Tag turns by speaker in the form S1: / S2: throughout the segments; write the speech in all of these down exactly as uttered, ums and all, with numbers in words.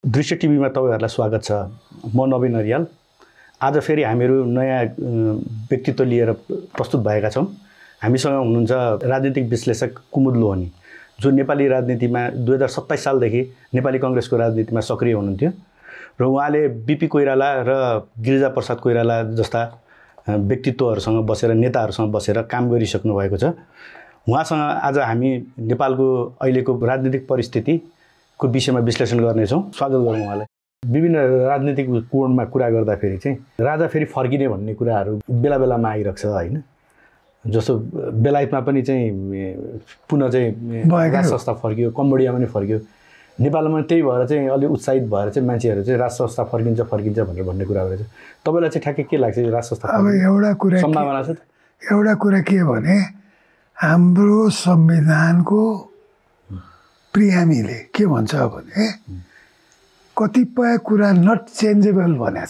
S1: दृश्य टिभीमा तपाईहरुलाई स्वागत छ। म नवीन नरियाल। आज फेरि हामीहरू नयाँ व्यक्तित्व लिएर प्रस्तुत भएका छौं। हामीसँग हुनुहुन्छ राजनीतिक विश्लेषक कुमुद लोहानी, जो नेपाली राजनीतिमा दुई हजार सत्ताइस सालदेखि नेपाली कांग्रेसको राजनीतिमा सक्रिय हुनुहुन्थ्यो र उहाँले बीपी कोइराला र गिरिजा प्रसाद कोइराला जस्ता व्यक्तित्वहरुसँग बसेर नेताहरुसँग बसेर काम गरिसक्नु भएको छ। उहाँसँग आज हामी नेपालको अहिलेको राजनीतिक परिस्थितिको विषयमा विश्लेषण गर्नेछौं। स्वागत गरौँ उहाँलाई। विभिन्न राजनीतिक कोणमा कुरा गर्दाखेरि चाहिँ राजा फेरि फर्किने भन्ने कुराहरू बेला बेलामा आइरहन्छ हैन। जस्तो बेलायतमा पनि चाहिँ पुनः चाहिँ राज संस्था फर्कियो, कम्बोडियामा पनि फर्कियो। नेपालमा त्यही भएर चाहिँ अलि उत्साहित भएर चाहिँ मान्छेहरू चाहिँ राज संस्था फर्किन्छ फर्किन्छ भनेर भन्ने कुरा गरेछ। तपाईलाई चाहिँ ठ्याक्कै के लाग्छ राज संस्था?
S2: अब एउटा कुरा
S1: सम्भावना छ।
S2: एउटा कुरा के भने हाम्रो संविधानको प्रियामीले के भन्छ भने कतिपय कुरा नट चेन्जेबल भनेछ।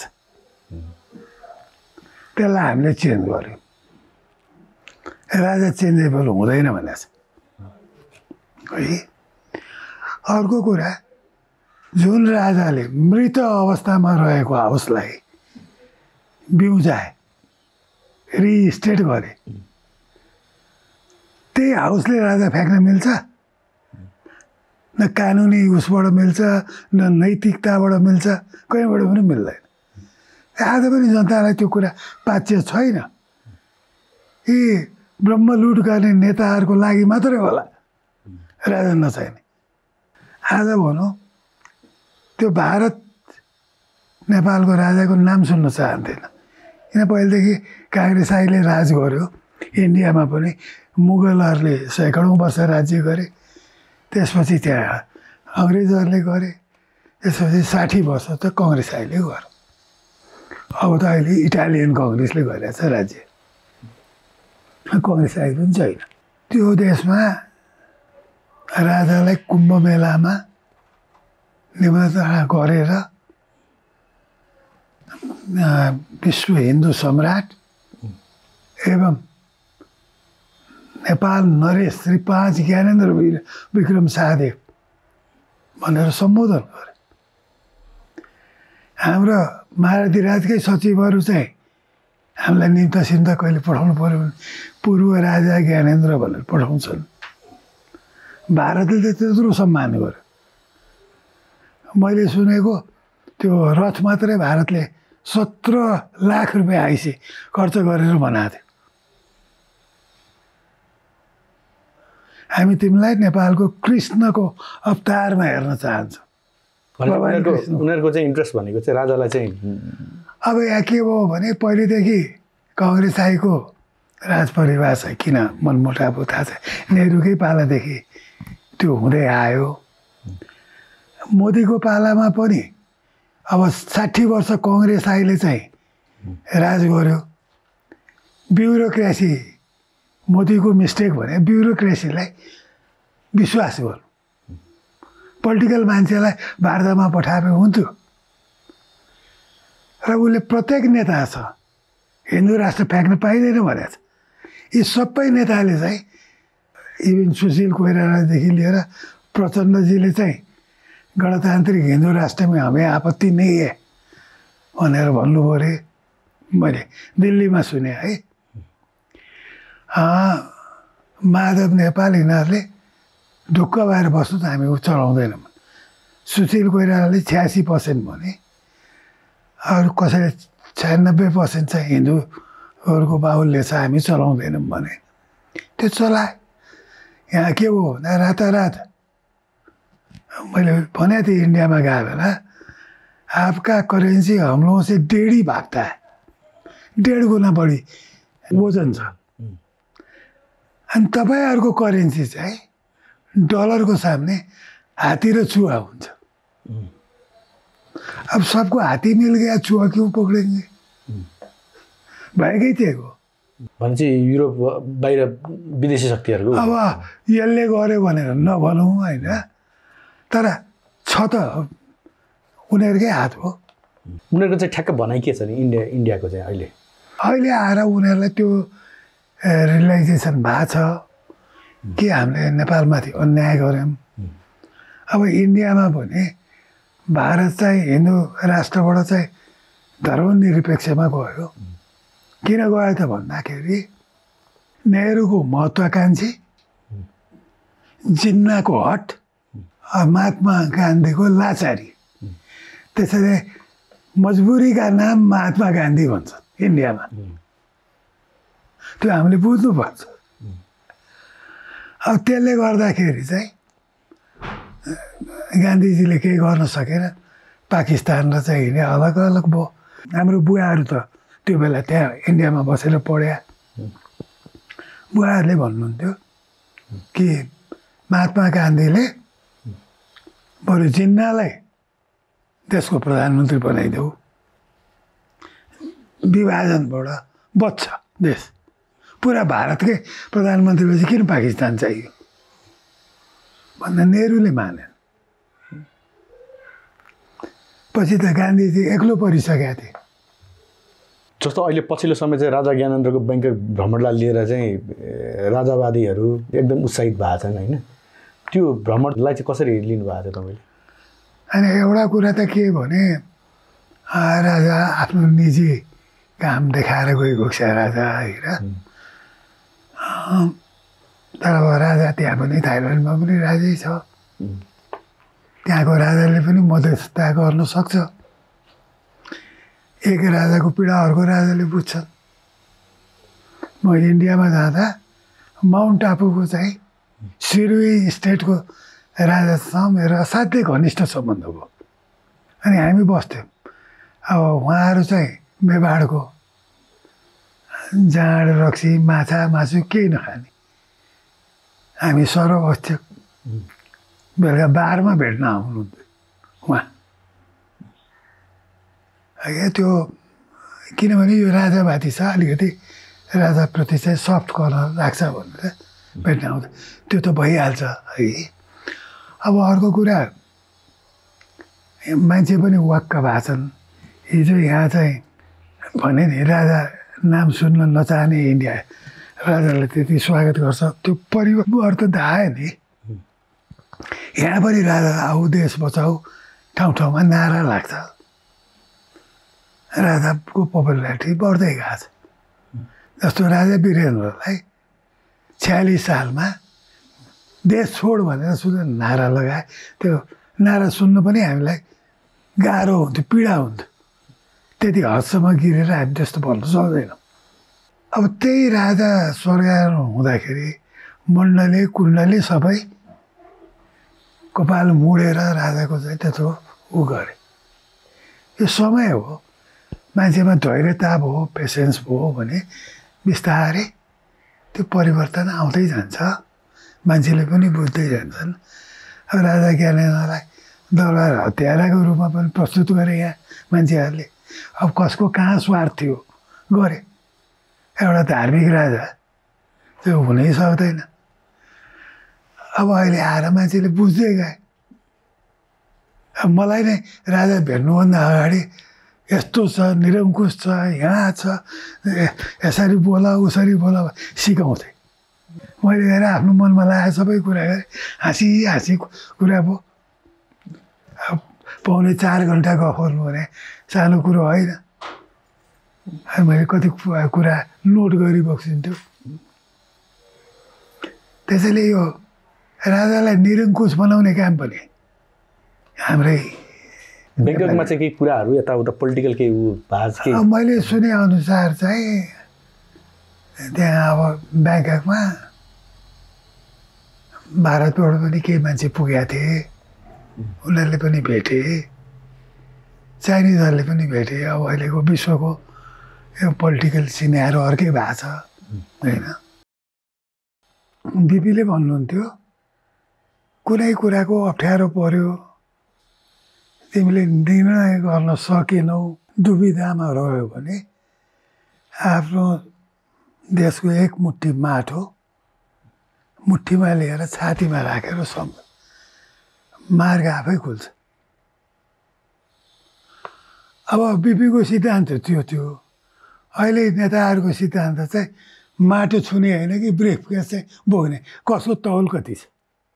S2: त्यसलाई हामीले चेन्ज गर्यौं। राजा चेन्जेबल हुँदैन भनेछ है। अर्को कुरा, जुन राजाले मृत अवस्थामा रहेको हाउसलाई बिउजाए, रिस्टेट गरे, त्यही हाउसले राजा फ्याँक्न मिल्छ? न कानुनी उसबाट मिल्छ, न नैतिकताबाट मिल्छ, कहीँबाट पनि मिल्दैन। आज पनि जनतालाई त्यो कुरा पाच्य छैन। यी ब्रह्मलुट गर्ने नेताहरूको लागि मात्रै होला राजा नचाहिने। आज भनौँ त्यो भारत नेपालको राजाको नाम सुन्न चाहन्थेन, किन पहिलेदेखि काङ्ग्रेसले राज गर्यो। इन्डियामा पनि मुगलहरूले सैकडौँ वर्ष राज्य गरे, त्यसपछि त्यहाँ अङ्ग्रेजहरूले गरे, त्यसपछि साठी वर्ष त काङ्ग्रेसले गर्यो। अब त अहिले इटालियन काङ्ग्रेसले गरिरहेछ राज्य, काङ्ग्रेस आइ पनि छैन। त्यो देशमा राजालाई कुम्भ मेलामा निमन्त्रणा गरेर विश्व हिन्दू सम्राट एवं नेपाल नरेश श्री पाँच ज्ञानेन्द्र विक्रम शाहदेव भनेर सम्बोधन गरे। हाम्रो महाराधिराजकै सचिवहरू चाहिँ हामीलाई निम्ता सिम्ता कहिले पठाउनु पर्यो भने पूर्व राजा ज्ञानेन्द्र भनेर पठाउँछन्। भारतले त्यत्रो सम्मान गर्यो। मैले सुनेको त्यो रथ मात्रै भारतले सत्र लाख रुपियाँ आइसी खर्च गरेर बनाएको थियो। हामी तिमीलाई नेपालको कृष्णको अवतारमा हेर्न चाहन्छौँ।
S1: उनीहरूको चाहिँ इन्ट्रेस्ट भनेको चाहिँ राजालाई चाहिँ
S2: अब यहाँ के भयो भने पहिलेदेखि काङ्ग्रेस आएको राजपरिवार चाहिँ किन मनमुटाव थाहा छ। नेहरूकै पालादेखि त्यो हुँदै आयो। मोदीको पालामा पनि अब साठी वर्ष काङ्ग्रेस आइले चाहिँ राज गर्यो। ब्युरोक्रेसी मोदीको मिस्टेक भने ब्युरोक्रेसीलाई विश्वास गर्नु, पोलिटिकल मान्छेलाई भारतमा पठाए हुन्थ्यो। र उसले प्रत्येक नेता छ हिन्दू राष्ट्र फ्याँक्न पाइँदैन भनेको छ। यी सबै नेताले चाहिँ इभन सुशील कोइरालादेखि लिएर प्रचण्डजीले चाहिँ गणतान्त्रिक हिन्दू राष्ट्रमा हमें आपत्ति नै है भनेर भन्नुभयो अरे। मैले दिल्लीमा सुने है। माधव नेपाल यिनीहरूले ढुक्क भएर बस्नु त हामी चलाउँदैनौँ। सुशील कोइरालाले छ्यासी पर्सेन्ट भने, अरू कसैले छयानब्बे पर्सेन्ट चाहिँ हिन्दूहरूको बाहुल्य छ, हामी चलाउँदैनौँ भने त्यो चलाए। यहाँ के हो भन्दा रातारात मैले भने थिएँ इन्डियामा गए बेला आपका करेन्सी हम लोगों से डेढ़ ही भागता है, डेढ़ गुना बढी वजन छ। अनि तपाईँहरूको करेन्सी चाहिँ डलरको सामने हात्ती र चुहा हुन्छ। अब सबको हात्ती मिल गया, चुहा क्यों पकड़ेंगे? भएकै थिएको
S1: भनेपछि युरोप बाहिर विदेशी शक्तिहरूको
S2: अब यसले गर्यो भनेर नभनौँ होइन, तर छ त उनीहरूकै हात हो।
S1: उनीहरूको चाहिँ ठ्याक्क भनाइ के छ नि इन्डिया इन्डियाको चाहिँ अहिले
S2: अहिले आएर उनीहरूलाई त्यो रियलाइजेसन भएको छ कि हामीले नेपालमाथि अन्याय गऱ्यौँ। अब इन्डियामा भने भारत चाहिँ हिन्दू राष्ट्रबाट चाहिँ धर्मनिरपेक्षमा गयो। किन गयो त भन्दाखेरि नेहरूको महत्त्वाकांक्षी, जिन्नाको हट, महात्मा गान्धीको लाचारी। त्यसैले मजबुरीका नाम महात्मा गान्धी भन्छ इन्डियामा। त्यो हामीले बुझ्नुपर्छ। अब त्यसले गर्दाखेरि चाहिँ गान्धीजीले केही गर्न सकेन। पाकिस्तान र चाहिँ हिँडे अलग अलग भयो। हाम्रो बुवाहरू त त्यो बेला त्यहाँ इन्डियामा बसेर पढ्या। बुवाहरूले भन्नुहुन्थ्यो कि महात्मा गान्धीले बरु जिन्नालाई देशको प्रधानमन्त्री बनाइदेऊ, विभाजनबाट बच्छ देश। पुरा भारतकै प्रधानमन्त्रीपछि किन पाकिस्तान चाहियो भन्दा नेहरूले मानेन। पछि त गान्धीजी एक्लो परिसकेका थिए।
S1: जस्तो अहिले पछिल्लो समय चाहिँ राजा ज्ञानेन्द्रको बैङ्क भ्रमणलाई लिएर चाहिँ राजावादीहरू एकदम उत्साहित भएको छन् होइन? त्यो भ्रमणलाई चाहिँ कसरी लिनुभएको थियो तपाईँले?
S2: अनि एउटा कुरा त के भने राजा आफ्नो निजी काम देखाएर गएको छ राजा होइन। तर अब राजा त्यहाँ पनि थाइल्यान्डमा पनि राजै छ। त्यहाँको राजाले पनि मध्यस्थता गर्न सक्छ। एक राजाको पीडा अर्को राजाले बुझ्छन्। म इन्डियामा जाँदा माउन्ट आबूको चाहिँ सिरुई स्टेटको राजासँग मेरो असाध्यै घनिष्ठ सम्बन्ध भयो। अनि हामी बस्थ्यौँ। अब उहाँहरू चाहिँ मेवाडको जाँड रक्सी माछा मासु केही नखाने। हामी सर बस्थ्यौँ। बेलुका बारमा भेट्न आउनुहुन्थ्यो उहाँ। त्यो किनभने यो राजावादी छ, अलिकति राजाप्रति चाहिँ सफ्ट कर्नर राख्छ भनेर भेट्न आउँथ्यो। त्यो त भइहाल्छ है। अब अर्को कुरा, मान्छे पनि वाक्क भएको छन्। हिजो यहाँ चाहिँ भने नि राजा नाम सुन्न नचाहने इन्डिया राजालाई त्यति स्वागत गर्छ। त्यो परिवर्तन त आयो नि। यहाँ पनि राजा आऊ देश बचाऊ ठाउँ ठाउँमा नारा लाग्छ। राजाको पपुलारिटी बढ्दै गएको छ। जस्तो राजा वीरेन्द्रलाई छयालिस सालमा देश छोड भनेर सुन्दा नारा लगाए। त्यो नारा सुन्नु पनि हामीलाई गाह्रो हुन्थ्यो, पीडा हुन्थ्यो। त्यति हदसम्म गिरेर हामी त्यस्तो भन्न सक्दैनौँ। अब त्यही राजा स्वर्गीय हुँदाखेरि मण्डली कुण्डली सबै कपाल मुडेर राजाको चाहिँ त्यत्रो उ गरे। यो समय हो। मान्छेमा धैर्यता भयो, पेसेन्स भयो भने बिस्तारै त्यो परिवर्तन आउँदै जान्छ। मान्छेले पनि बुझ्दै जान्छन्। अब राजा ज्ञानेन्द्रलाई दरबार हत्याराको रूपमा पनि प्रस्तुत गरे यहाँ मान्छेहरूले। अब कसको कहाँ स्वार्थ थियो गरे। एउटा धार्मिक राजा त्यो हुनै सक्दैन। अब अहिले आएर मान्छेले बुझ्दै गए। अब मलाई नै राजा भेट्नुभन्दा अगाडि यस्तो छ, निरङ्कुश छ, यहाँ छ, यसरी बोला उसरी बोला सिकाउँथे। मैले गएर आफ्नो मनमा लागेको सबै कुरा गरेँ। हाँसी हाँसी कुरा भयो। अब पाउने चार घन्टा गफ गर्नु भने सानो कुरो होइन। मैले कति कुरा नोट गरिबक्सिन्थ्यो। त्यसैले यो राजालाई निरङ्कुश बनाउने काम पनि हाम्रै
S1: बैंककमा चाहिँ केही कुराहरू यताउता पोलिटिकल केही भाज के
S2: मैले सुने अनुसार चाहिँ त्यहाँ अब बैंककमा भारतबाट पनि केही मान्छे पुगेका थिए। उनीहरूले पनि भेटे, चाइनिजहरूले पनि भेटे। अब अहिलेको विश्वको यो पोलिटिकल सिनेरियो अर्कै भएको छ होइन। बिपीले भन्नुहुन्थ्यो कुनै कुराको अप्ठ्यारो पर्यो, तिमीले निर्णय गर्न सकेनौ, दुविधामा रह्यो भने आफ्नो देशको एक मुट्ठी माटो मुट्ठीमा लिएर छातीमा राखेर सम्झ, मार्ग आफै खुल्छ। अब बिपीको सिद्धान्त थियो त्यो। अहिले नेताहरूको सिद्धान्त चाहिँ माटो छुने होइन कि ब्रिफकेस चाहिँ बोक्ने, कसको तौल कति छ।